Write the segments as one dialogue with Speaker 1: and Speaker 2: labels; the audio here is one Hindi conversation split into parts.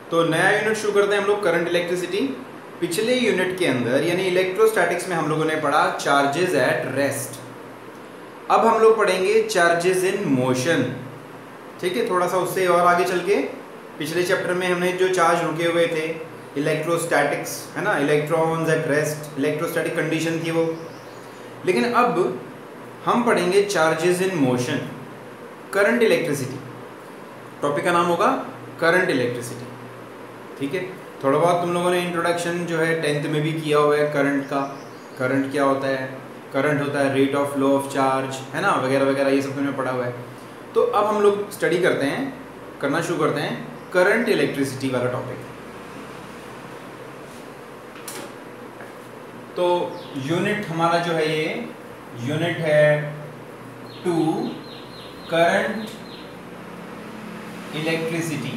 Speaker 1: तो नया यूनिट शुरू करते हैं हम लोग, करंट इलेक्ट्रिसिटी। पिछले यूनिट के अंदर यानी इलेक्ट्रोस्टैटिक्स में हम लोगों ने पढ़ा चार्जेस एट रेस्ट। अब हम लोग पढ़ेंगे चार्जेस इन मोशन। ठीक है, थोड़ा सा उससे और आगे चल के पिछले चैप्टर में हमने जो चार्ज रुके हुए थे इलेक्ट्रोस्टैटिक्स, है ना, electrons at rest, electrostatic condition थी वो। लेकिन अब हम पढ़ेंगे charges in motion, current electricity. Topic का नाम होगा करंट इलेक्ट्रिसिटी। ठीक है, थोड़ा बहुत तुम लोगों ने इंट्रोडक्शन जो है 10th में भी किया हुआ है करंट का। करंट क्या होता है, करंट होता है rate of flow of charge, है ना, वगैरह वगैरह, ये सब तुमने पढ़ा हुआ है। तो अब हम लोग स्टडी करते हैं, करना शुरू करते हैं करंट इलेक्ट्रिसिटी वाला टॉपिक। तो यूनिट हमारा जो है ये यूनिट है 2 करंट इलेक्ट्रिसिटी।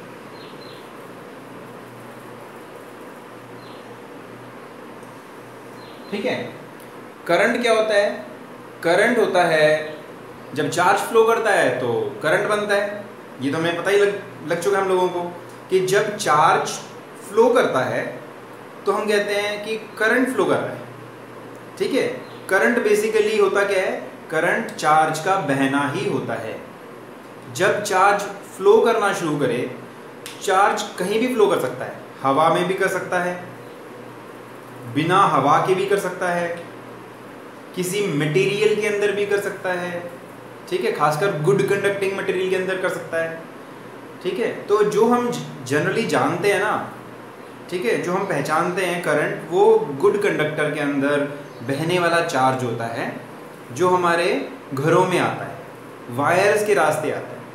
Speaker 1: ठीक है, करंट क्या होता है? करंट होता है जब चार्ज फ्लो करता है तो करंट बनता है। ये तो हमें पता ही लग चुका है हम लोगों को कि जब चार्ज फ्लो करता है तो हम कहते हैं कि करंट फ्लो कर रहा है। ठीक है, करंट बेसिकली होता क्या है? करंट चार्ज का बहना ही होता है। जब चार्ज फ्लो करना शुरू करे, चार्ज कहीं भी फ्लो कर सकता है, हवा में भी कर सकता है, बिना हवा के भी कर सकता है, किसी मटेरियल के अंदर भी कर सकता है। ठीक है, खासकर गुड कंडक्टिंग मटेरियल के अंदर कर सकता है। ठीक है, तो जो हम जनरली जानते हैं ना, ठीक है, जो हम पहचानते हैं करंट, वो गुड कंडक्टर के अंदर बहने वाला चार्ज होता है जो हमारे घरों में आता है, वायर्स के रास्ते आता है।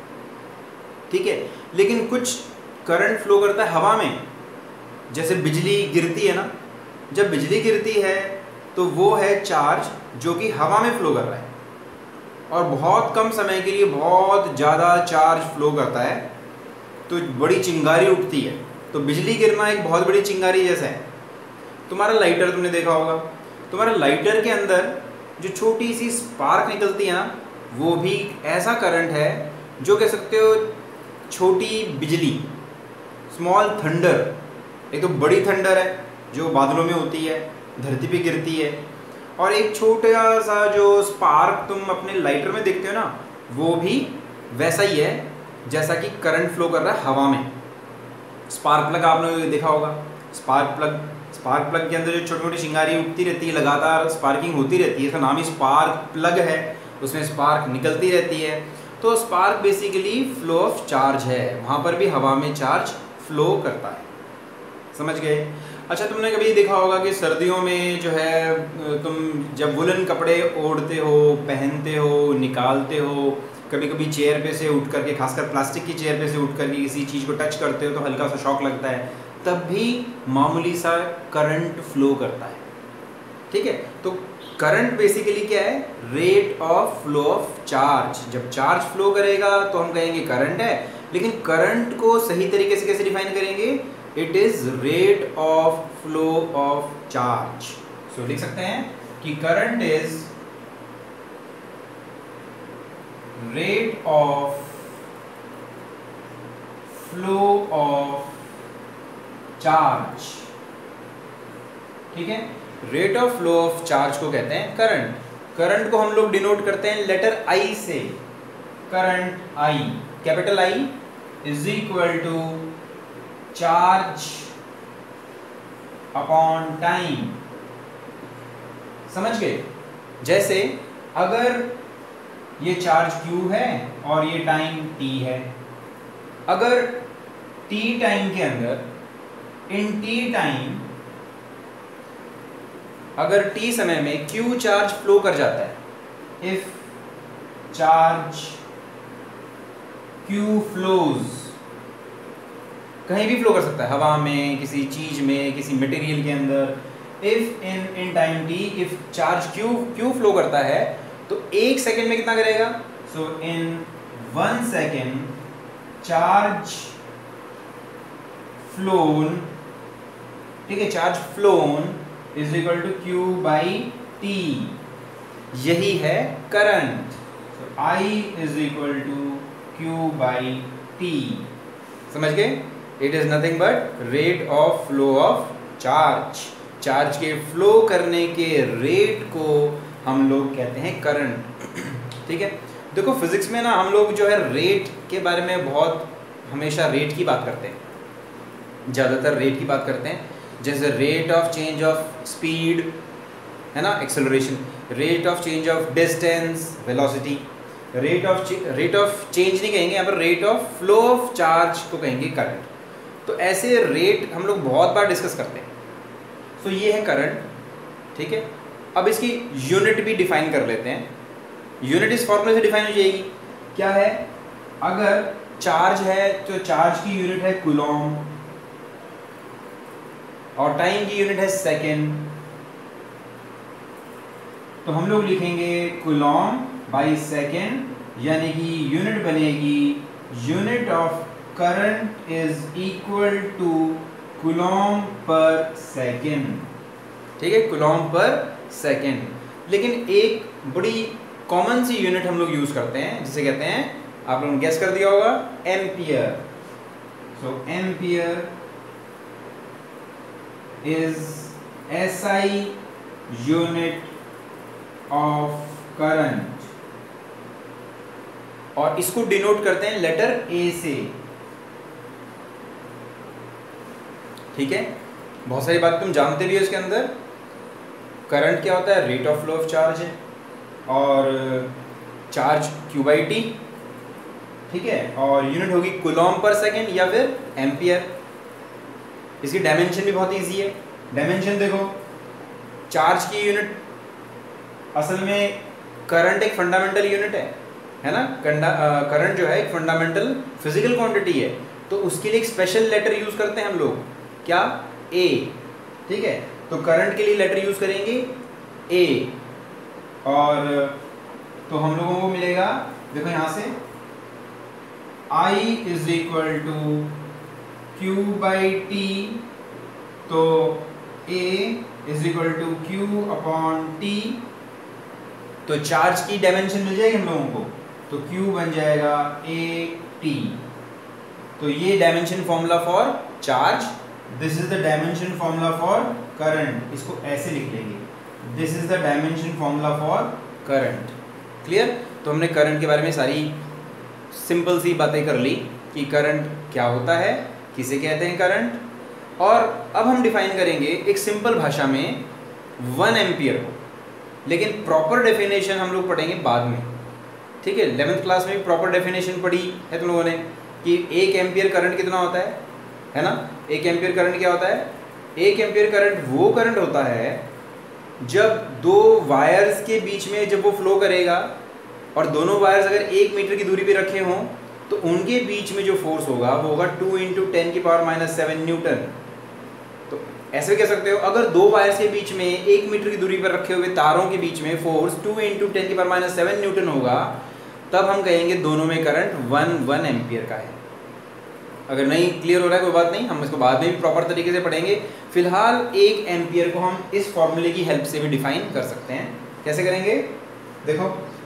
Speaker 1: ठीक है, लेकिन कुछ करंट फ्लो करता है हवा में, जैसे बिजली गिरती है ना, जब बिजली गिरती है तो वो है चार्ज जो कि हवा में फ्लो कर रहा है और बहुत कम समय के लिए बहुत ज़्यादा चार्ज फ्लो करता है तो बड़ी चिंगारी उठती है। तो बिजली गिरना एक बहुत बड़ी चिंगारी जैसा है। तुम्हारा लाइटर तुमने देखा होगा, तुम्हारा लाइटर के अंदर जो छोटी सी स्पार्क निकलती है ना, वो भी ऐसा करंट है जो कह सकते हो छोटी बिजली, स्मॉल थंडर। एक तो बड़ी थंडर है जो बादलों में होती है, धरती पे गिरती है, और एक छोटा सा जो स्पार्क तुम अपने लाइटर में देखते हो ना, वो भी वैसा ही है जैसा कि करंट फ्लो कर रहा है हवा में। स्पार्क प्लग आपने देखा होगा, स्पार्क प्लग के अंदर जो छोटी छोटी चिंगारी उठती रहती है, लगातार स्पार्किंग होती रहती है, इसका नाम ही स्पार्क प्लग है, उसमें स्पार्क निकलती रहती है। तो spark basically flow of charge है, वहाँ पर भी हवा में चार्ज फ्लो करता है। समझ गए? अच्छा, तुमने कभी देखा होगा कि सर्दियों में जो है तुम जब वुलन कपड़े ओढ़ते हो, पहनते हो, निकालते हो, कभी कभी चेयर पे से उठ करके, खासकर प्लास्टिक की चेयर पे से उठ करके किसी चीज़ को टच करते हो तो हल्का सा शॉक लगता है, तब भी मामूली सा करंट फ्लो करता है। ठीक है, तो करंट बेसिकली क्या है? Rate of flow of charge. जब चार्ज फ्लो करेगा तो हम कहेंगे करंट है, लेकिन करंट को सही तरीके से कैसे डिफाइन करेंगे? It is rate of flow of charge. So लिख सकते हैं कि current is rate of flow of charge. ठीक है, rate of flow of charge को कहते हैं करंट। करंट को हम लोग डिनोट करते हैं लेटर आई से। Current I, capital I is equal to charge upon time. समझ गए? जैसे अगर ये चार्ज Q है और ये टाइम T है, अगर T टाइम के अंदर, इन T टाइम, अगर T समय में Q चार्ज फ्लो कर जाता है, इफ चार्ज Q फ्लोज, कहीं भी फ्लो कर सकता है, हवा में, किसी चीज में, किसी मटेरियल के अंदर। If in time T, if charge Q flow करता है तो 1 सेकेंड में कितना करेगा? So in 1 second charge flown, ठीक है, charge flown is equal to Q by T। यही है करंट। So I is equal to Q by T। समझ गए? It is nothing but rate of flow of charge. Charge के फ्लो करने के रेट को हम लोग कहते हैं करंट। ठीक है, देखो फिजिक्स में ना हम लोग जो है रेट के बारे में बहुत हमेशा रेट की बात करते हैं, ज़्यादातर रेट की बात करते हैं, जैसे rate of change of speed है ना, acceleration, rate of change of distance, velocity. Rate of change नहीं कहेंगे यहाँ पर, rate of flow of charge को कहेंगे करंट। तो ऐसे रेट हम लोग बहुत बार डिस्कस करते हैं। तो ये है करंट, ठीक है। अब इसकी यूनिट भी डिफाइन कर लेते हैं। यूनिट इस फॉर्मूले से डिफाइन हो जाएगी, क्या है, अगर चार्ज है तो चार्ज की यूनिट है कूलॉम और टाइम की यूनिट है सेकेंड, तो हम लोग लिखेंगे कूलॉम बाई सेकेंड, यानी कि यूनिट बनेगी unit of current is equal to coulomb per second. ठीक है, कूलॉम पर सेकेंड। लेकिन एक बड़ी कॉमन सी यूनिट हम लोग यूज करते हैं जिसे कहते हैं, आप लोगों ने गेस कर दिया होगा, ampere. So ampere is SI unit of current, और इसको डिनोट करते हैं लेटर ए से। ठीक है, बहुत सारी बात तुम जानते भी हो इसके अंदर। करंट क्या होता है, rate of flow of charge है, और चार्ज क्यू बाई टी, ठीक है, और यूनिट होगी कूलॉम पर सेकेंड या फिर एम्पियर। इसकी डायमेंशन भी बहुत इजी है। डायमेंशन देखो, चार्ज की यूनिट असल में करंट एक फंडामेंटल यूनिट है ना, करंट जो है एक फंडामेंटल फिजिकल क्वांटिटी है, तो उसके लिए एक स्पेशल लेटर यूज करते हैं हम लोग, क्या, ए। ठीक है, तो करंट के लिए लेटर यूज करेंगे ए, और तो हम लोगों को मिलेगा, देखो यहां से I is equal to Q by T, तो A is equal to Q upon T, तो चार्ज की डायमेंशन मिल जाएगी हम लोगों को, तो Q बन जाएगा ए टी। तो ये dimension formula for charge, this is the dimension formula for current, इसको ऐसे लिख लेंगे, this is the dimension formula for current. Clear? तो हमने करंट के बारे में सारी सिंपल सी बातें कर ली कि करंट क्या होता है, किसे कहते हैं करंट, और अब हम डिफाइन करेंगे एक सिंपल भाषा में 1 एम्पियर को, लेकिन प्रॉपर डेफिनेशन हम लोग पढ़ेंगे बाद में। ठीक है, 11th क्लास में भी प्रॉपर डेफिनेशन पढ़ी है तुम लोगों ने कि 1 एम्पियर करंट कितना होता है ना। 1 एम्पियर करंट क्या होता है, 1 एम्पियर करंट वो करंट होता है जब दो वायर्स के बीच में जब वो फ्लो करेगा, और दोनों वायर्स अगर 1 मीटर की दूरी पे रखे हों, तो उनके बीच में जो फोर्स होगा वो होगा 2 × 10⁻⁷ न्यूटन। तो ऐसे कह सकते हो, अगर दो वायर्स के बीच में 1 मीटर की दूरी पर रखे हुए तारों के बीच में फोर्स 2 × 10⁻⁷ न्यूटन होगा, तब हम कहेंगे दोनों में करंट 1 एम्पियर का है। अगर नहीं क्लियर हो रहा है कोई बात नहीं, हम इसको बाद में भी प्रॉपर तरीके से पढ़ेंगे। फिलहाल 1 एम्पियर को हम इस फॉर्मूले की हेल्प से भी डिफाइन कर सकते हैं। कैसे करेंगे, देखो,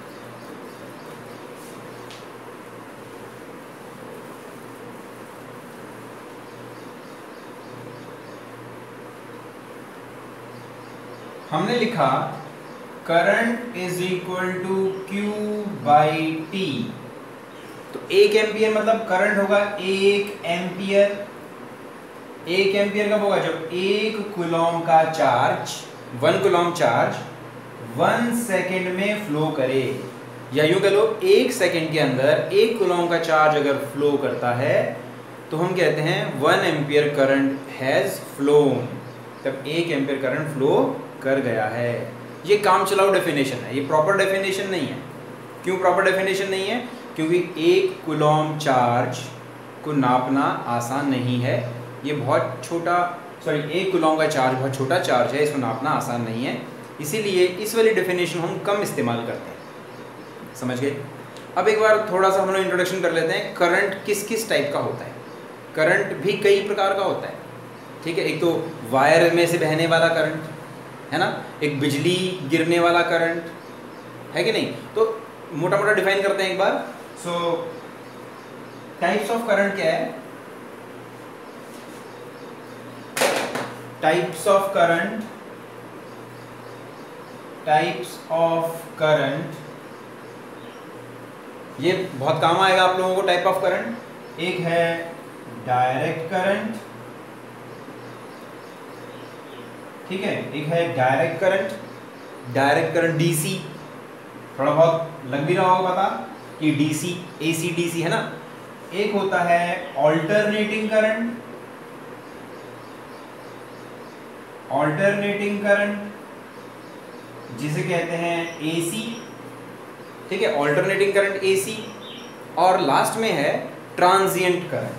Speaker 1: हमने लिखा current is equal to Q by T, तो 1 एम्पियर मतलब करंट होगा 1 एम्पियर। 1 एम्पियर कब होगा, जब 1 कूलॉम का चार्ज, 1 कूलॉम चार्ज 1 सेकेंड में फ्लो करे, या यूं कह लो 1 सेकेंड के अंदर 1 कूलॉम का चार्ज अगर फ्लो करता है तो हम कहते हैं 1 एम्पियर करंट हैज फ्लोन, तब 1 एम्पियर करंट फ्लो कर गया है। ये काम चलाओ डेफिनेशन है, ये प्रॉपर डेफिनेशन नहीं है। क्यों प्रॉपर डेफिनेशन नहीं है, क्योंकि 1 कूलॉम चार्ज को नापना आसान नहीं है। ये बहुत छोटा, 1 कूलॉम का चार्ज बहुत छोटा चार्ज है, इसको नापना आसान नहीं है, इसीलिए इस वाली डेफिनेशन हम कम इस्तेमाल करते हैं। समझ गए? अब एक बार थोड़ा सा हम लोग इंट्रोडक्शन कर लेते हैं, करंट किस किस टाइप का होता है। करंट भी कई प्रकार का होता है, ठीक है। एक तो वायर में से बहने वाला करंट है ना, एक बिजली गिरने वाला करंट है कि नहीं। तो मोटा मोटा डिफाइन करते हैं एक बार। सो टाइप्स ऑफ करंट क्या है, टाइप्स ऑफ करंट, ये बहुत काम आएगा आप लोगों को। टाइप ऑफ करंट, एक है डायरेक्ट करंट, ठीक है, एक है डायरेक्ट करंट डीसी, थोड़ा बहुत लग भी रहा होगा पता कि डीसी एसी डीसी है ना। एक होता है ऑल्टरनेटिंग करंट जिसे कहते हैं एसी, ठीक है, ऑल्टरनेटिंग करंट एसी। और लास्ट में है ट्रांजिएंट करंट,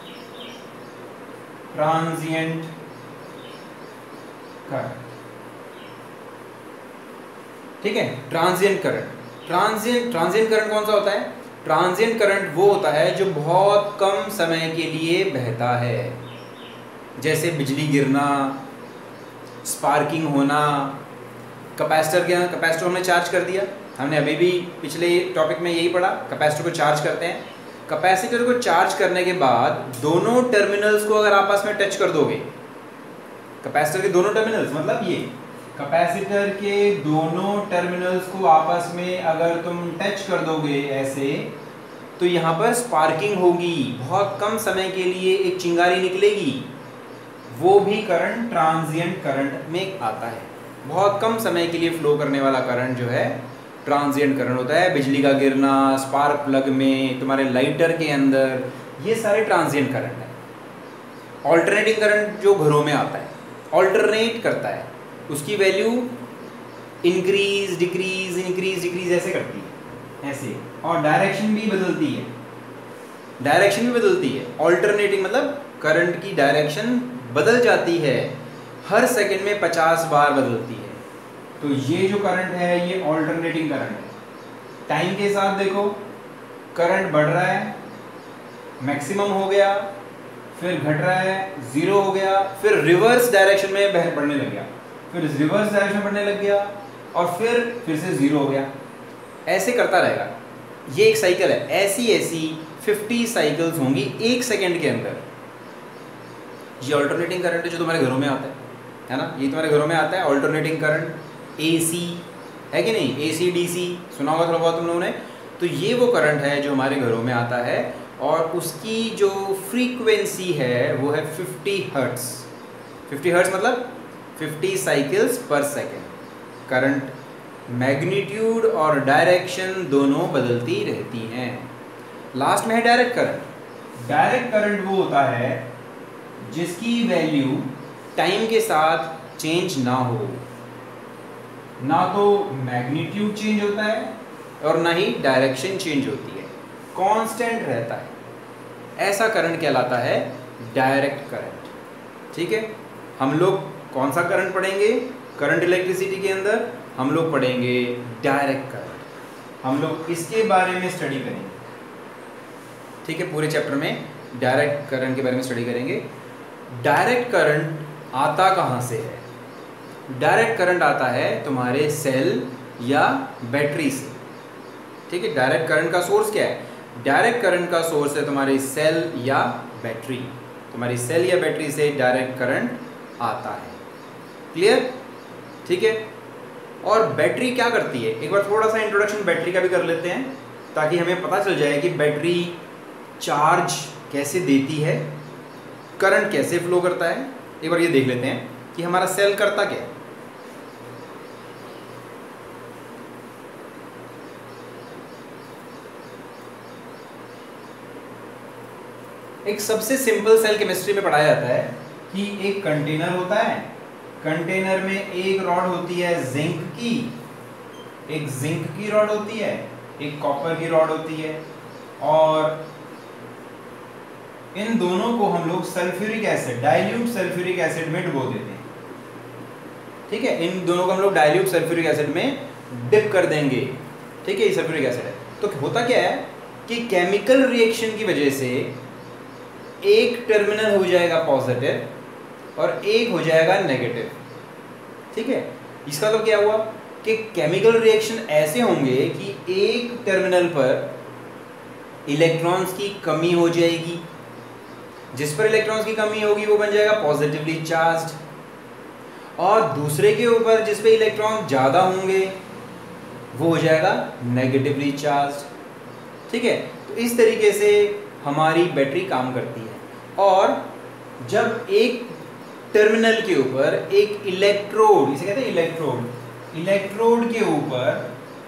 Speaker 1: ठीक है, ट्रांजिएंट करंट कौन सा होता है? ट्रांजिएंट करंट वो होता है जो बहुत कम समय के लिए बहता है, जैसे बिजली गिरना, स्पार्किंग होना। कैपेसिटर हमने चार्ज कर दिया, हमने अभी भी पिछले टॉपिक में यही पढ़ा, कैपेसिटर को चार्ज करते हैं। कैपेसिटर को चार्ज करने के बाद दोनों टर्मिनल्स को अगर आपस में टच कर दोगे, कैपेसिटर के दोनों टर्मिनल्स मतलब ये कैपेसिटर के दोनों टर्मिनल्स को आपस में अगर तुम टच कर दोगे ऐसे, तो यहाँ पर स्पार्किंग होगी, बहुत कम समय के लिए एक चिंगारी निकलेगी, वो भी करंट ट्रांजिएंट करंट में आता है। बहुत कम समय के लिए फ्लो करने वाला करंट जो है ट्रांजिएंट करंट होता है। बिजली का गिरना, स्पार्क प्लग में, तुम्हारे लाइटर के अंदर, ये सारे ट्रांजिएंट करंट है। ऑल्टरनेटिंग करंट जो घरों में आता है, ऑल्टरनेट करता है, उसकी वैल्यू इंक्रीज डिक्रीज ऐसे करती है, ऐसे, और डायरेक्शन भी बदलती है। ऑल्टरनेटिंग मतलब करंट की डायरेक्शन बदल जाती है, हर सेकंड में 50 बार बदलती है। तो ये जो करंट है ये ऑल्टरनेटिंग करंट है। टाइम के साथ देखो करंट बढ़ रहा है, मैक्सिमम हो गया, फिर घट रहा है, 0 हो गया, फिर रिवर्स डायरेक्शन में बढ़ने लग गया, फिर रिवर्स डायरेक्शन बढ़ने लग गया, और फिर से 0 हो गया, ऐसे करता रहेगा। ये एक साइकिल है, ऐसी 50 साइकिल्स होंगी एक सेकेंड के अंदर। ये ऑल्टरनेटिंग करंट है जो तुम्हारे घरों में आता है ना, ये तुम्हारे घरों में आता है ऑल्टरनेटिंग करंट। एसी है कि नहीं, एसी डीसी सुना होगा थोड़ा बहुत तुम लोगों ने। तो ये वो करंट है जो हमारे घरों में आता है, और उसकी जो फ्रीक्वेंसी है वो है 50 हर्ट्ज। 50 हर्ट्ज मतलब 50 cycles per second. Current magnitude और डायरेक्शन दोनों बदलती रहती हैं। लास्ट में है डायरेक्ट करंट। डायरेक्ट करंट वो होता है जिसकी वैल्यू टाइम के साथ चेंज ना हो, ना तो मैग्नीट्यूड चेंज होता है और ना ही डायरेक्शन चेंज होती है, कांस्टेंट रहता है। ऐसा करंट कहलाता है डायरेक्ट करंट। ठीक है, हम लोग कौन सा करंट पढ़ेंगे? करंट इलेक्ट्रिसिटी के अंदर हम लोग पढ़ेंगे डायरेक्ट करंट। हम लोग इसके बारे में स्टडी करेंगे। ठीक है, पूरे चैप्टर में डायरेक्ट करंट के बारे में स्टडी करेंगे। डायरेक्ट करंट आता कहाँ से है? डायरेक्ट करंट आता है तुम्हारे सेल या बैटरी से। ठीक है, डायरेक्ट करंट का सोर्स क्या है? डायरेक्ट करंट का सोर्स है तुम्हारी सेल या बैटरी। तुम्हारी सेल या बैटरी से डायरेक्ट करंट आता है। क्लियर? ठीक है, और बैटरी क्या करती है? एक बार थोड़ा सा इंट्रोडक्शन बैटरी का भी कर लेते हैं, ताकि हमें पता चल जाए कि बैटरी चार्ज कैसे देती है, करंट कैसे फ्लो करता है। एक बार ये देख लेते हैं कि हमारा सेल करता क्या है। एक सबसे सिंपल सेल केमिस्ट्री में पढ़ाया जाता है कि एक कंटेनर होता है, कंटेनर में एक रॉड होती है जिंक की, एक जिंक की रॉड होती है, एक कॉपर की रॉड होती है, और इन दोनों को हम लोग sulphuric acid, dilute sulphuric acid में डुबो देते हैं। ठीक है, इन दोनों को हम लोग डाइल्यूट सल्फ्यूरिक एसिड में डिप कर देंगे। ठीक है, ये सल्फ्यूरिक एसिड है। तो होता क्या है कि केमिकल रिएक्शन की वजह से एक टर्मिनल हो जाएगा पॉजिटिव और एक हो जाएगा नेगेटिव। ठीक है, इसका तो क्या हुआ कि केमिकल रिएक्शन ऐसे होंगे कि एक टर्मिनल पर इलेक्ट्रॉन्स की कमी हो जाएगी, जिस पर इलेक्ट्रॉन्स की कमी होगी वो बन जाएगा पॉजिटिवली चार्ज्ड, और दूसरे के ऊपर जिस पे इलेक्ट्रॉन ज़्यादा होंगे वो हो जाएगा नेगेटिवली चार्ज। ठीक है, तो इस तरीके से हमारी बैटरी काम करती है। और जब एक टर्मिनल के ऊपर एक इलेक्ट्रोड, इसे कहते हैं इलेक्ट्रोड के ऊपर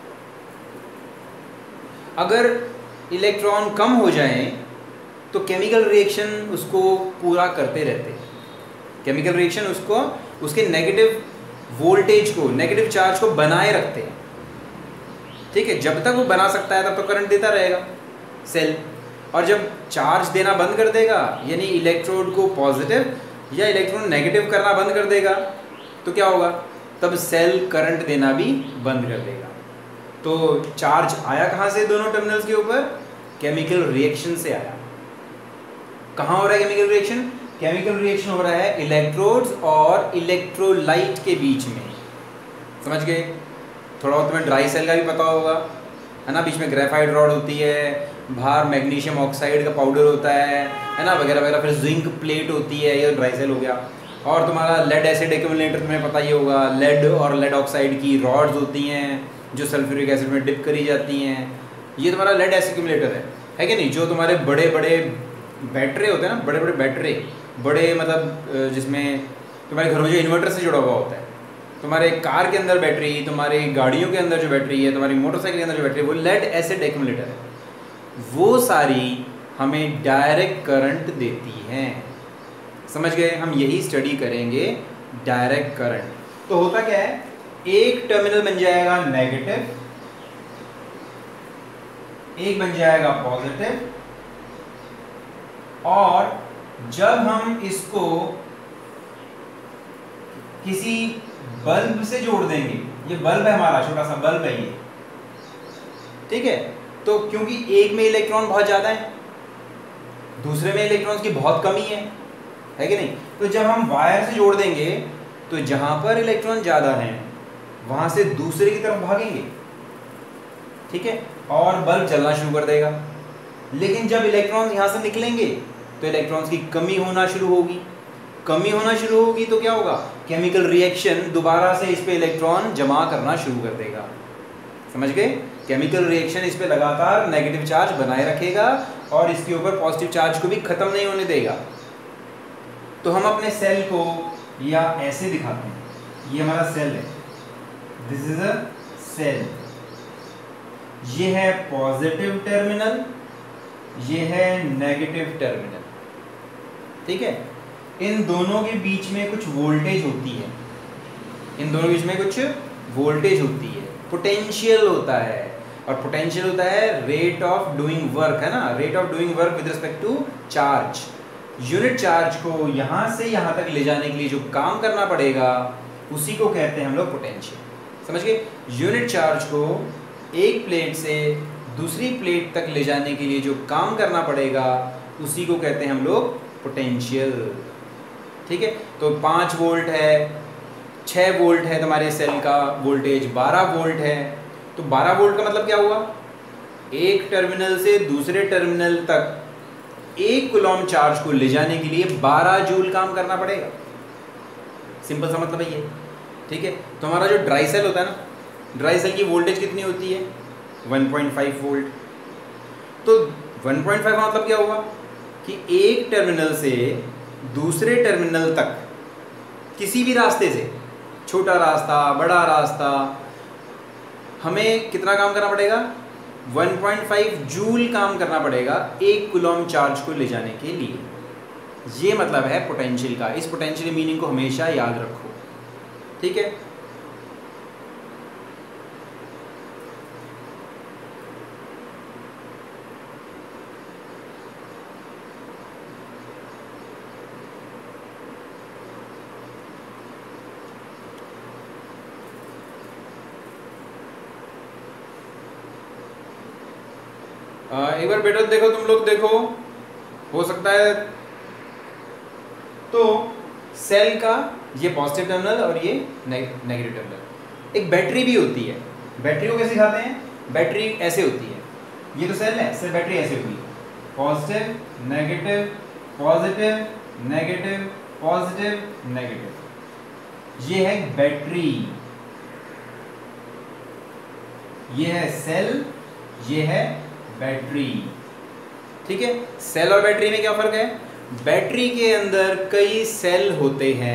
Speaker 1: अगर इलेक्ट्रॉन कम हो जाएं तो केमिकल रिएक्शन उसको पूरा करते रहते हैं। केमिकल रिएक्शन उसको उसके नेगेटिव वोल्टेज को, नेगेटिव चार्ज को बनाए रखते हैं। ठीक है, जब तक वो बना सकता है तब तो करंट देता रहेगा सेल। और जब चार्ज देना बंद कर देगा, यानी इलेक्ट्रोड को पॉजिटिव या इलेक्ट्रॉन नेगेटिव करना बंद कर देगा, तो क्या होगा, तब सेल करंट देना भी बंद कर देगा। तो चार्ज आया कहाँ से दोनों टर्मिनल्स के ऊपर? केमिकल रिएक्शन से आया। कहाँ हो रहा है केमिकल रिएक्शन? केमिकल रिएक्शन हो रहा है इलेक्ट्रोड्स और इलेक्ट्रोलाइट के बीच में। समझ गए? थोड़ा बहुत तुम्हें ड्राई सेल का भी पता होगा, है ना। बीच में ग्रेफाइट रॉड होती है, बाहर मैग्नीशियम ऑक्साइड का पाउडर होता है ना, वगैरह वगैरह। फिर जिंक प्लेट होती है, ये ड्राई सेल हो गया। और तुम्हारा लेड एसिड एक्यूमुलेटर तुम्हें पता ही होगा, लेड और लेड ऑक्साइड की रॉड्स होती हैं जो सल्फ्यूरिक एसिड में डिप करी जाती हैं। ये तुम्हारा लेड एसिड एक्यूमुलेटर है कि नहीं? जो तुम्हारे बड़े बड़े बैटरी होते हैं ना, बड़े बड़े बैटरी, बड़े मतलब जिसमें तुम्हारे घर में जो इन्वर्टर से जुड़ा हुआ होता है, तुम्हारे कार के अंदर बैटरी, तुम्हारी गाड़ियों के अंदर जो बैटरी है, तुम्हारी मोटरसाइकिल के अंदर जो बैटरी है, वो लेड एसिड एक्यूमुलेटर है। वो सारी हमें डायरेक्ट करंट देती हैं। समझ गए? हम यही स्टडी करेंगे, डायरेक्ट करंट। तो होता क्या है, एक टर्मिनल बन जाएगा नेगेटिव, एक बन जाएगा पॉजिटिव, और जब हम इसको किसी बल्ब से जोड़ देंगे, ये बल्ब है हमारा, छोटा सा बल्ब है ये, ठीक है। तो क्योंकि एक में इलेक्ट्रॉन बहुत ज्यादा है, दूसरे में इलेक्ट्रॉन्स की बहुत कमी है कि नहीं? तो जब हम वायर से जोड़ देंगे तो जहां पर इलेक्ट्रॉन ज्यादा हैं वहां से दूसरे की तरफ भागेंगे, ठीक है, और बल्ब जलना शुरू कर देगा। लेकिन जब इलेक्ट्रॉन्स यहां से निकलेंगे तो इलेक्ट्रॉन्स की कमी होना शुरू होगी। कमी होना शुरू होगी तो क्या होगा, केमिकल रिएक्शन दोबारा से इस पे इलेक्ट्रॉन जमा करना शुरू कर देगा। समझ गए? केमिकल रिएक्शन इस पे लगातार नेगेटिव चार्ज बनाए रखेगा और इसके ऊपर पॉजिटिव चार्ज को भी खत्म नहीं होने देगा। तो हम अपने सेल को या ऐसे दिखाते हैं, ये हमारा सेल है, दिस इज अ सेल। ये है पॉजिटिव टर्मिनल, ये है नेगेटिव टर्मिनल, ठीक है। इन दोनों के बीच में कुछ वोल्टेज होती है, इन दोनों के बीच में कुछ वोल्टेज होती है, पोटेंशियल होता है। और पोटेंशियल होता है रेट ऑफ डूइंग वर्क, है ना, rate of doing work with respect to charge. Unit charge को यहाँ से यहाँ तक ले जाने के लिए जो काम करना पड़ेगा उसी को कहते हैं हम लोग पोटेंशियल। समझ गए? यूनिट चार्ज को एक प्लेट से दूसरी प्लेट तक ले जाने के लिए जो काम करना पड़ेगा उसी को कहते हैं हम लोग पोटेंशियल, ठीक है। तो 5 वोल्ट है, 6 वोल्ट है तुम्हारे सेल का वोल्टेज, 12 वोल्ट है। तो 12 वोल्ट का मतलब क्या हुआ, एक टर्मिनल से दूसरे टर्मिनल तक 1 कूलम चार्ज को ले जाने के लिए 12 जूल काम करना पड़ेगा। सिंपल सा मतलब है ये, ठीक है। तो हमारा जो ड्राई सेल होता है ना, ड्राई सेल की वोल्टेज कितनी होती है, 1.5 वोल्ट। तो 1.5 का मतलब क्या हुआ कि एक टर्मिनल से दूसरे टर्मिनल तक किसी भी रास्ते से, छोटा रास्ता बड़ा रास्ता, हमें कितना काम करना पड़ेगा, 1.5 जूल काम करना पड़ेगा 1 कूलम चार्ज को ले जाने के लिए। ये मतलब है पोटेंशियल का। इस पोटेंशियल मीनिंग को हमेशा याद रखो, ठीक है। एक बार बेटा देखो, तुम लोग देखो, हो सकता है तो सेल का ये पॉजिटिव टर्मिनल और ये नेगेटिव टर्मिनल। एक बैटरी भी होती है, बैटरी को कैसे दिखाते हैं, बैटरी ऐसे होती है, ये तो सेल है, सेल बैटरी ऐसे होती है, positive negative positive negative positive negative. ये है बैटरी, ये है सेल, ये है बैटरी। ठीक है, सेल और बैटरी में क्या फर्क है? बैटरी के अंदर कई सेल होते हैं,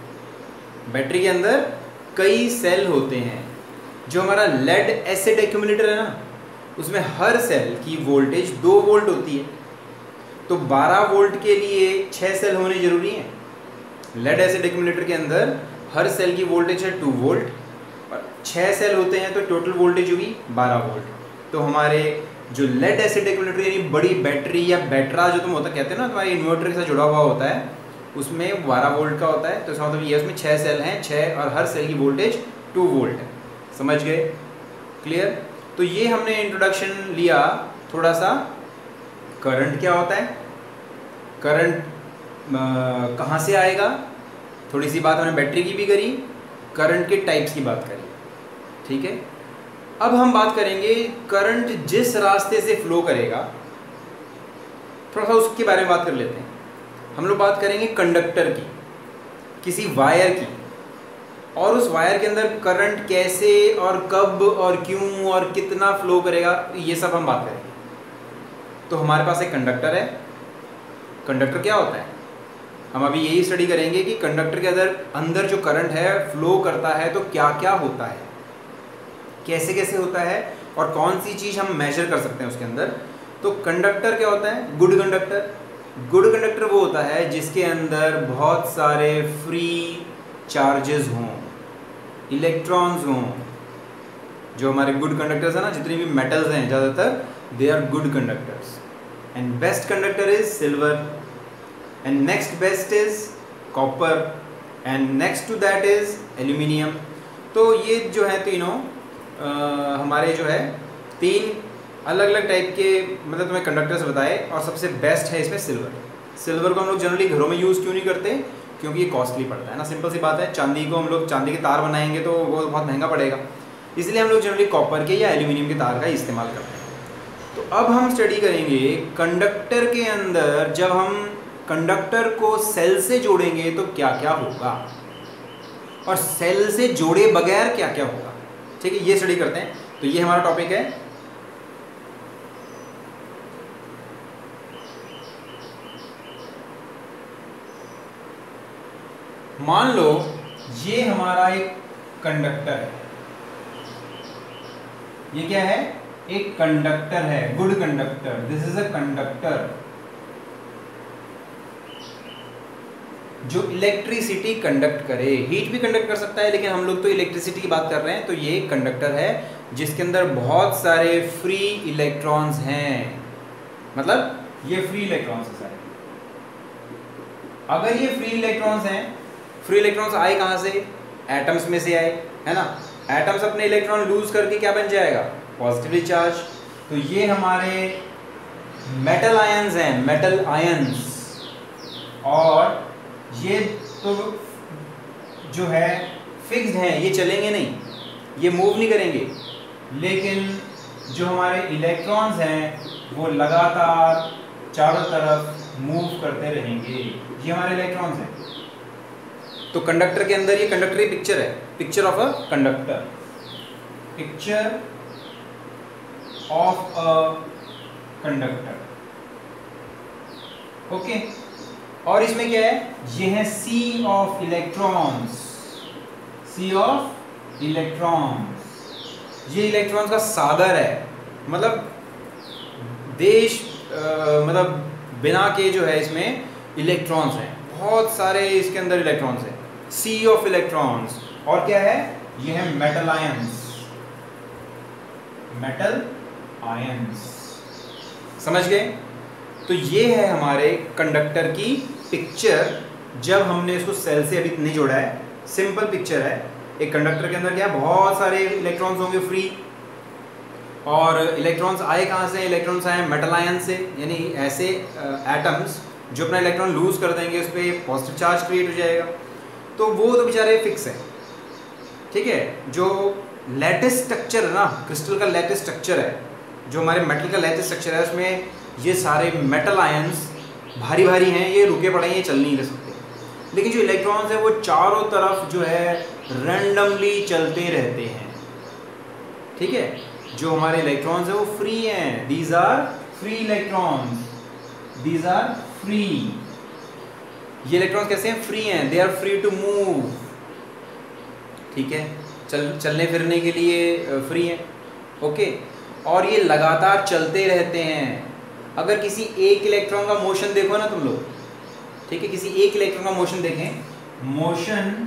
Speaker 1: बैटरी के अंदर कई सेल होते हैं। जो हमारा लेड एसिड एक्यूमुलेटर है ना, उसमें हर सेल की वोल्टेज 2 वोल्ट होती है, तो 12 वोल्ट के लिए 6 सेल होने जरूरी हैं। लेड एसिड एक्यूमुलेटर के अंदर हर सेल की वोल्टेज है 2 वोल्ट और 6 सेल होते हैं, तो टोटल वोल्टेज होगी 12 वोल्ट। तो हमारे जो लेड एसिड एक्यूमुलेटर यानी बड़ी बैटरी या बैटरा जो तुम होता कहते हैं ना, तुम्हारे इन्वर्टर के साथ जुड़ा हुआ होता है, उसमें 12 वोल्ट का होता है। तो इसका मतलब ये उसमें 6 सेल हैं, 6 और हर सेल की वोल्टेज 2 वोल्ट है। समझ गए? क्लियर? तो ये हमने इंट्रोडक्शन लिया थोड़ा सा, करंट क्या होता है, करंट कहाँ से आएगा, थोड़ी सी बात हमने बैटरी की भी करी, करंट के टाइप्स की बात करी। ठीक है, अब हम बात करेंगे करंट जिस रास्ते से फ्लो करेगा, थोड़ा सा उसके बारे में बात कर लेते हैं। हम लोग बात करेंगे कंडक्टर की, किसी वायर की, और उस वायर के अंदर करंट कैसे और कब और क्यों और कितना फ्लो करेगा, ये सब हम बात करेंगे। तो हमारे पास एक कंडक्टर है। कंडक्टर क्या होता है, हम अभी यही स्टडी करेंगे कि कंडक्टर के अंदर जो करंट है फ्लो करता है तो क्या क्या होता है, कैसे कैसे होता है, और कौन सी चीज़ हम मेजर कर सकते हैं उसके अंदर। तो कंडक्टर क्या होता है? Good conductor. गुड कंडक्टर वो होता है जिसके अंदर बहुत सारे फ्री चार्जेस हों, इलेक्ट्रॉन्स हों। जो हमारे गुड कंडक्टर्स हैं ना, जितने भी मेटल्स हैं ज़्यादातर, they are good conductors. And best conductor is silver, and next best is copper, and next to that is aluminium. तो ये जो है तीनों हमारे जो है 3 अलग अलग टाइप के, मतलब तुम्हें कंडक्टर्स बताए, और सबसे बेस्ट है इसमें सिल्वर। सिल्वर को हम लोग जनरली घरों में यूज़ क्यों नहीं करते? क्योंकि ये कॉस्टली पड़ता है ना, सिंपल सी बात है। चांदी को हम लोग, चांदी के तार बनाएंगे तो वो बहुत महंगा पड़ेगा, इसलिए हम लोग जनरली कॉपर के या एल्यूमिनियम के तार का इस्तेमाल करते हैं। तो अब हम स्टडी करेंगे कंडक्टर के अंदर, जब हम कंडक्टर को सेल से जोड़ेंगे तो क्या क्या होगा, और सेल से जोड़े बगैर क्या क्या होगा। ठीक है, ये स्टडी करते हैं। तो ये हमारा टॉपिक है मान लो ये हमारा एक कंडक्टर है। ये क्या है? एक कंडक्टर है, good conductor. This is a conductor जो इलेक्ट्रिसिटी कंडक्ट करे। हीट भी कंडक्ट कर सकता है, लेकिन हम लोग तो इलेक्ट्रिसिटी की बात कर रहे हैं। तो ये कंडक्टर है जिसके अंदर बहुत सारे फ्री इलेक्ट्रॉन्स हैं, मतलब ये फ्री इलेक्ट्रॉन्स है सारे। अगर ये फ्री इलेक्ट्रॉन्स हैं, फ्री इलेक्ट्रॉन्स आए कहाँ से? एटम्स में से आए, है ना। एटम्स अपने इलेक्ट्रॉन लूज करके क्या बन जाएगा? Positively charge. तो ये हमारे मेटल आयंस हैं, मेटल आयंस। और ये तो जो है फिक्स्ड हैं, ये चलेंगे नहीं, ये मूव नहीं करेंगे। लेकिन जो हमारे इलेक्ट्रॉन्स हैं वो लगातार चारों तरफ मूव करते रहेंगे। ये हमारे इलेक्ट्रॉन्स हैं। तो कंडक्टर के अंदर ये कंडक्टर की पिक्चर है, picture of a conductor, picture of a conductor. Okay, और इसमें क्या है? ये है sea of electrons, sea of electrons. ये इलेक्ट्रॉन्स का सागर है, मतलब देश मतलब बिना के जो है इसमें इलेक्ट्रॉन्स हैं, बहुत सारे इसके अंदर इलेक्ट्रॉन्स हैं। Sea of electrons. और क्या है? ये है मेटल आयंस, मेटल आयंस। समझ गए? तो ये है हमारे कंडक्टर की पिक्चर, जब हमने इसको सेल से अभी नहीं जोड़ा है। सिंपल पिक्चर है। एक कंडक्टर के अंदर क्या है? बहुत सारे इलेक्ट्रॉन्स होंगे फ्री, और इलेक्ट्रॉन्स आए कहाँ से? इलेक्ट्रॉन्स आए मेटल आयन से, यानी ऐसे एटम्स जो अपना इलेक्ट्रॉन लूज कर देंगे, उस पर पॉजिटिव चार्ज क्रिएट हो जाएगा। तो वो तो बेचारे फिक्स है। ठीक है, जो लैटिस स्ट्रक्चर है ना, क्रिस्टल का लैटिस स्ट्रक्चर है, जो हमारे मेटल का लैटिस स्ट्रक्चर है, उसमें ये सारे मेटल आयंस भारी भारी हैं, ये रुके पड़े हैं, ये चल नहीं सकते। लेकिन जो इलेक्ट्रॉन्स है वो चारों तरफ जो है रैंडमली चलते रहते हैं। ठीक है, जो हमारे इलेक्ट्रॉन्स है वो फ्री हैं, these are free electrons, these are free. ये इलेक्ट्रॉन्स कैसे हैं? फ्री हैं, they are free to move. ठीक है, चलने फिरने के लिए फ्री हैं। ओके, और ये लगातार चलते रहते हैं। अगर किसी एक इलेक्ट्रॉन का मोशन देखो ना तुम लोग, ठीक है, किसी एक इलेक्ट्रॉन का मोशन देखें, motion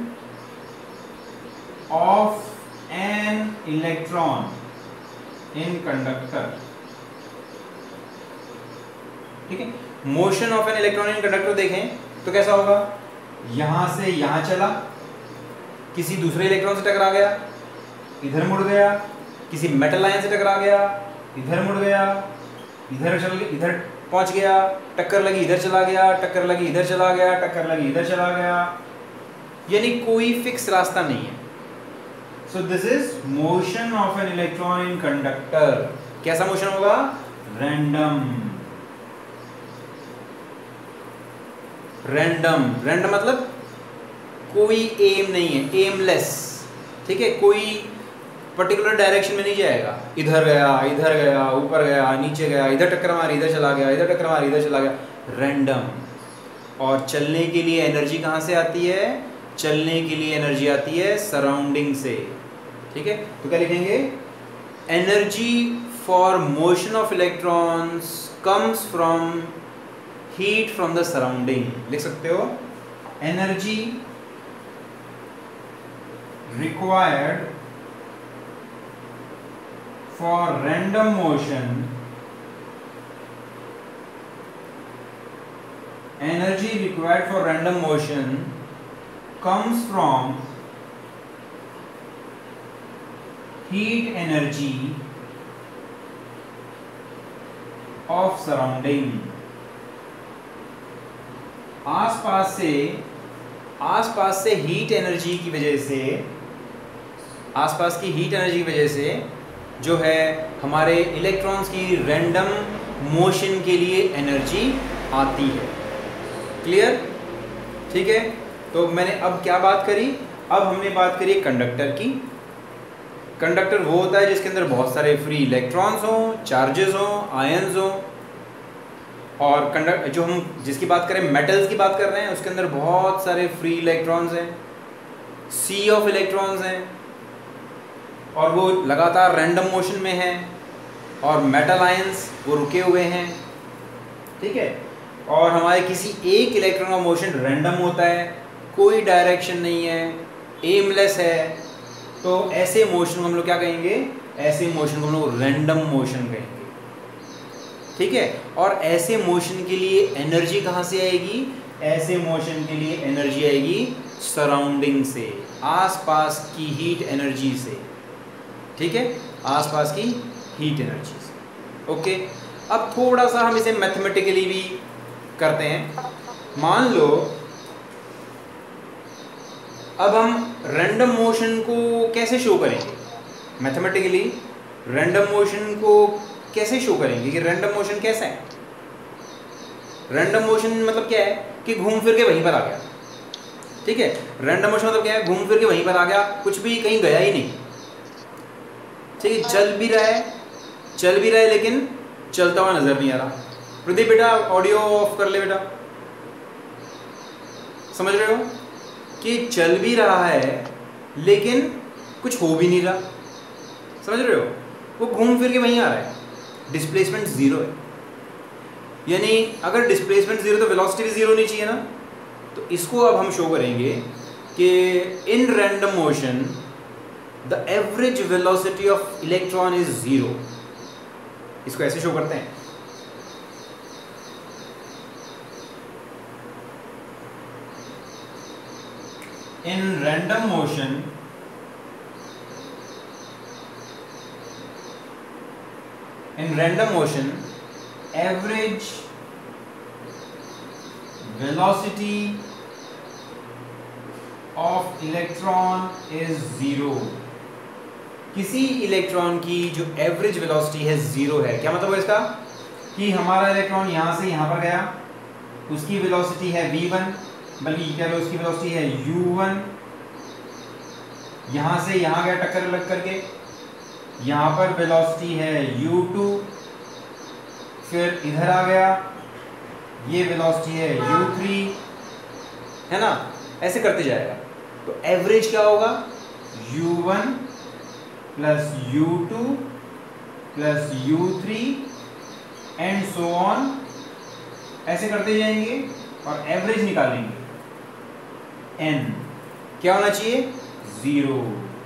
Speaker 1: of an electron in conductor, ठीक है, motion of an electron in conductor देखें तो कैसा होगा? यहां से यहां चला, किसी दूसरे इलेक्ट्रॉन से टकरा गया, इधर मुड़ गया, किसी मेटल आयन से टकरा गया, इधर मुड़ गया, इधर चल गया, इधर पहुंच गया, टक्कर लगी, इधर चला गया, टक्कर लगी, इधर चला गया, टक्कर लगी, इधर चला गया, यानी कोई फिक्स रास्ता नहीं है। So this is motion of an electron in conductor. कैसा मोशन होगा? रैंडम। रैंडम, रैंडम मतलब कोई एम नहीं है, एमलेस। ठीक है, कोई पर्टिकुलर डायरेक्शन में नहीं जाएगा, इधर गया, ऊपर गया, नीचे गया, इधर टक्कर मारी, इधर चला गया, इधर टक्कर मारी, इधर चला गया, रैंडम। और चलने के लिए एनर्जी कहाँ से आती है? चलने के लिए एनर्जी आती है सराउंडिंग से। ठीक है, तो क्या लिखेंगे? Energy for motion of electrons comes from heat from the surrounding. लिख सकते हो, energy required for random motion, energy required for random motion comes from heat energy of surrounding। आसपास से हीट एनर्जी की वजह से, आसपास की हीट एनर्जी की वजह से जो है हमारे इलेक्ट्रॉन्स की रैंडम मोशन के लिए एनर्जी आती है। क्लियर? ठीक है, तो मैंने अब क्या बात करी? अब हमने बात करी कंडक्टर की। कंडक्टर वो होता है जिसके अंदर बहुत सारे फ्री इलेक्ट्रॉन्स हों, चार्जेस हों, आयंस हों। और कंडक्टर जो हम जिसकी बात करें, मेटल्स की बात कर रहे हैं, उसके अंदर बहुत सारे फ्री इलेक्ट्रॉन्स हैं, सी ऑफ इलेक्ट्रॉन्स हैं, और वो लगातार रैंडम मोशन में है। और मेटल आयंस वो रुके हुए हैं। ठीक है, और हमारे किसी एक इलेक्ट्रॉन का मोशन रैंडम होता है, कोई डायरेक्शन नहीं है, एमलेस है। तो ऐसे मोशन को हम लोग क्या कहेंगे? ऐसे मोशन को हम लोग रैंडम मोशन कहेंगे। ठीक है, और ऐसे मोशन के लिए एनर्जी कहाँ से आएगी? ऐसे मोशन के लिए एनर्जी आएगी सराउंडिंग से, आसपास की हीट एनर्जी से। ठीक है, आसपास की हीट एनर्जी से। ओके, अब थोड़ा सा हम इसे मैथमेटिकली भी करते हैं। मान लो अब हम रैंडम मोशन को कैसे शो करेंगे? मैथमेटिकली रैंडम मोशन को कैसे शो करेंगे कि रैंडम मोशन कैसा है? रैंडम मोशन मतलब क्या है? कि घूम फिर के वहीं पर आ गया। ठीक है, रैंडम मोशन मतलब क्या है? घूम फिर के वहीं पर आ गया, कुछ भी कहीं गया ही नहीं। ठीक है, चल भी रहा है लेकिन चलता हुआ नजर नहीं आ रहा। प्रदीप बेटा ऑडियो ऑफ कर ले बेटा। समझ रहे हो कि चल भी रहा है लेकिन कुछ हो भी नहीं रहा। समझ रहे हो? वो घूम फिर के वहीं आ रहा है, डिस्प्लेसमेंट जीरो है। यानी अगर डिस्प्लेसमेंट जीरो तो वेलोसिटी भी जीरो होनी चाहिए ना। तो इसको अब हम शो करेंगे कि in random motion the average velocity of electron is zero। इसको ऐसे शो करते हैं, in random motion average velocity of electron is zero। किसी इलेक्ट्रॉन की जो एवरेज वेलोसिटी है जीरो है। क्या मतलब है इसका? कि हमारा इलेक्ट्रॉन यहां से यहां पर गया, उसकी वेलोसिटी है v1, बल्कि क्या उसकी वेलोसिटी है u1, यहां से यहां गया टक्कर लग करके, यहां पर वेलोसिटी है u2, फिर इधर आ गया, ये वेलोसिटी है u3, है ना, ऐसे करते जाएगा। तो एवरेज क्या होगा, u1 plus u2 plus u3 and so on, ऐसे करते जाएंगे और एवरेज निकालेंगे। n क्या होना चाहिए, 0।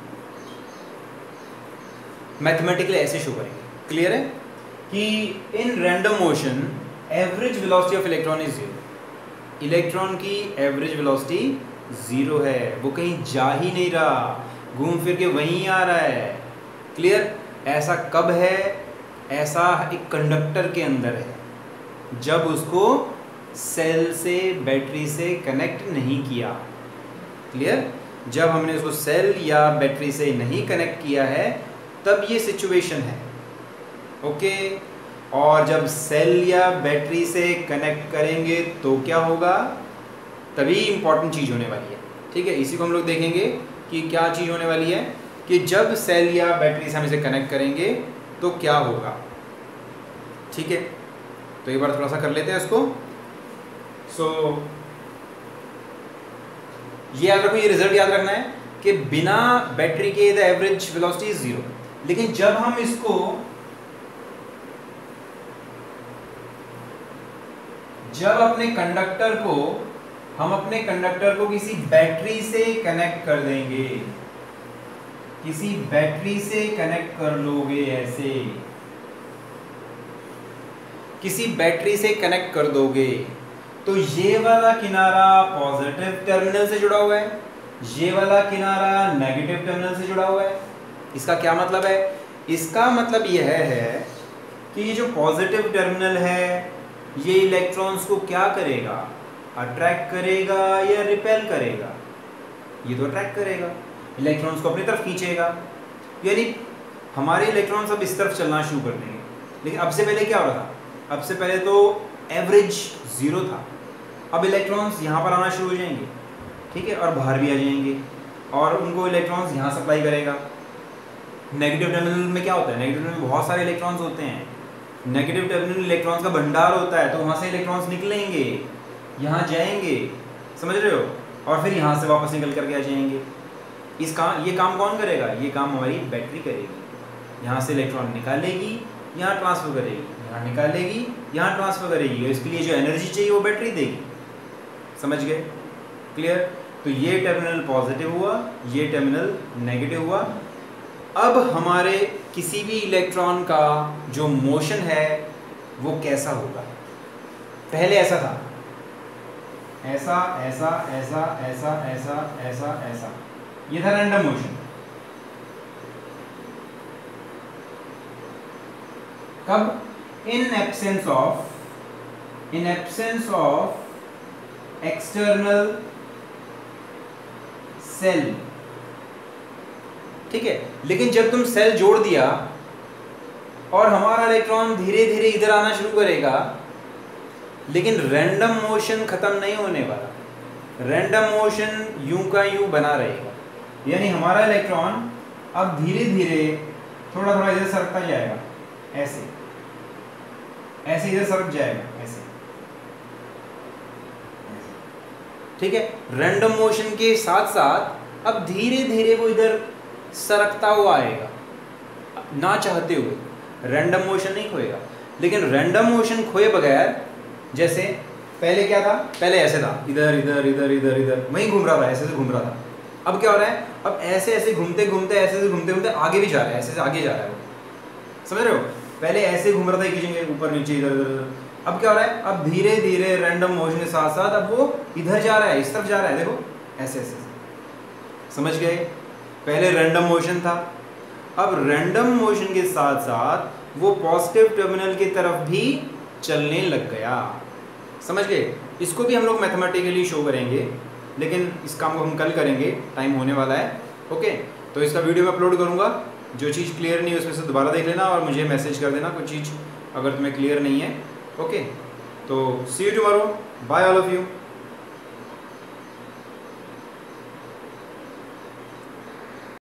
Speaker 1: मैथमेटिकली ऐसे शो करेंगे। क्लियर है कि in random motion average velocity of electron is 0। Electron की एवरेज वेलोसिटी 0 है, वो कहीं जा ही नहीं रहा, घूम फिर के वहीं आ रहा है। क्लियर। ऐसा कब है, ऐसा एक कंडक्टर के अंदर है, जब उसको सेल से बैटरी से कनेक्ट नहीं किया। क्लियर। जब हमने उसको सेल या बैटरी से नहीं कनेक्ट किया है तब ये सिचुएशन है। ओके। और जब सेल या बैटरी से कनेक्ट करेंगे तो क्या होगा, तभी इंपॉर्टेंट चीज़ होने वाली है। ठीक है, इसी को हम लोग देखेंगे कि क्या चीज़ होने वाली है, कि जब सेल या बैटरी से हम इसे कनेक्ट करेंगे तो क्या होगा। ठीक है, तो एक बार थोड़ा सा कर लेते हैं इसको। ये याद रखो, ये रिजल्ट याद रखना है कि बिना बैटरी के द एवरेज वेलोसिटी इज 0, लेकिन जब हम इसको अपने कंडक्टर को किसी बैटरी से कनेक्ट कर देंगे, किसी बैटरी से कनेक्ट कर लोगे, ऐसे किसी बैटरी से कनेक्ट कर दोगे तो ये वाला किनारा पॉजिटिव टर्मिनल से जुड़ा हुआ है, ये वाला किनारा नेगेटिव टर्मिनल से जुड़ा हुआ है। इसका क्या मतलब है, इसका मतलब यह है कि ये जो पॉजिटिव टर्मिनल है ये इलेक्ट्रॉन्स को क्या करेगा, अट्रैक्ट करेगा या रिपेल करेगा। ये तो अट्रैक्ट करेगा, इलेक्ट्रॉन्स को अपनी तरफ खींचेगा, यानी हमारे इलेक्ट्रॉन्स अब इस तरफ चलना शुरू कर देंगे। लेकिन अब से पहले क्या हो रहा था, अब से पहले तो एवरेज 0 था, अब इलेक्ट्रॉन्स यहाँ पर आना शुरू हो जाएंगे। ठीक है, और बाहर भी आ जाएंगे और उनको इलेक्ट्रॉन्स यहाँ सप्लाई करेगा। नेगेटिव टर्मिनल में क्या होता है, नेगेटिव टर्मिनल में बहुत सारे इलेक्ट्रॉन्स होते हैं, नेगेटिव टर्मिनल इलेक्ट्रॉन्स का भंडार होता है, तो वहाँ से इलेक्ट्रॉन्स निकलेंगे, यहाँ जाएंगे, समझ रहे हो, और फिर यहाँ से वापस निकल करके आ जाएंगे। ये काम कौन करेगा, ये काम हमारी बैटरी करेगी। यहाँ से इलेक्ट्रॉन निकालेगी, यहाँ ट्रांसफर करेगी, यहाँ निकालेगी, यहाँ ट्रांसफर करेगी, और इसके लिए जो एनर्जी चाहिए वो बैटरी देगी। समझ गए। क्लियर। तो ये टर्मिनल पॉजिटिव हुआ, ये टर्मिनल नेगेटिव हुआ। अब हमारे किसी भी इलेक्ट्रॉन का जो मोशन है वो कैसा होगा, पहले ऐसा था, ऐसा ऐसा ऐसा ऐसा ऐसा ऐसा ऐसा, ये था रैंडम मोशन। कब, in absence of external cell. ठीक है, लेकिन जब तुम सेल जोड़ दिया और हमारा इलेक्ट्रॉन धीरे धीरे इधर आना शुरू करेगा, लेकिन रैंडम मोशन खत्म नहीं होने वाला, रैंडम मोशन यूं का यूं बना रहेगा। यानी हमारा इलेक्ट्रॉन अब धीरे धीरे थोड़ा थोड़ा इधर सरकता जाएगा, ऐसे ऐसे इधर सरक जाएगा, ऐसे। ठीक है, रैंडम मोशन के साथ साथ अब धीरे धीरे वो इधर सरकता हुआ आएगा, ना चाहते हुए। रैंडम मोशन नहीं खोएगा, लेकिन रैंडम मोशन खोए बगैर, जैसे पहले क्या था, पहले ऐसे था, इधर इधर इधर इधर इधर वहीं घूम रहा था, ऐसे से घूम रहा था। अब क्या हो रहा है, अब ऐसे ऐसे घूमते घूमते, ऐसे से घूमते घूमते आगे भी जा रहा है, ऐसे से आगे जा रहा है वो। समझ रहे हो, पहले ऐसे घूम रहा था एक ही जगह, ऊपर नीचे इधर इधर। अब क्या हो रहा है, अब धीरे धीरे रैंडम मोशन के साथ साथ अब वो इधर जा रहा है, इस तरफ जा रहा है, देखो ऐसे ऐसे। समझ गए। पहले रैंडम मोशन था, अब रैंडम मोशन के साथ साथ वो पॉजिटिव टर्मिनल की तरफ भी चलने लग गया। समझ गए। इसको भी हम लोग मैथमेटिकली शो करेंगे, लेकिन इस काम को हम कल करेंगे, टाइम होने वाला है। ओके, तो इसका वीडियो मैं अपलोड करूँगा। जो चीज़ क्लियर नहीं है उसमें से दोबारा देख लेना और मुझे मैसेज कर देना कोई चीज़ अगर तुम्हें क्लियर नहीं है। ओके, तो see you tomorrow, bye all of you.